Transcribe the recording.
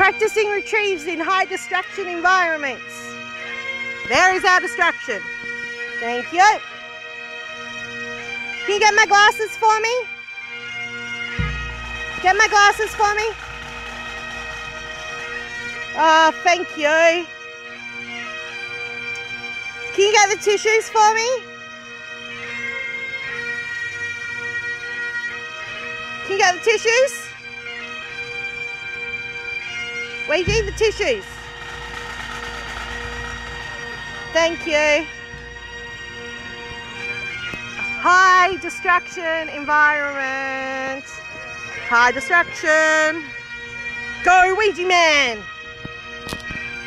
Practicing retrieves in high distraction environments. There is our distraction. Thank you. Can you get my glasses for me? Get my glasses for me. Oh, thank you. Can you get the tissues for me? Can you get the tissues? Luigi, the tissues. Thank you. High distraction environment. High distraction. Go, Luigi man.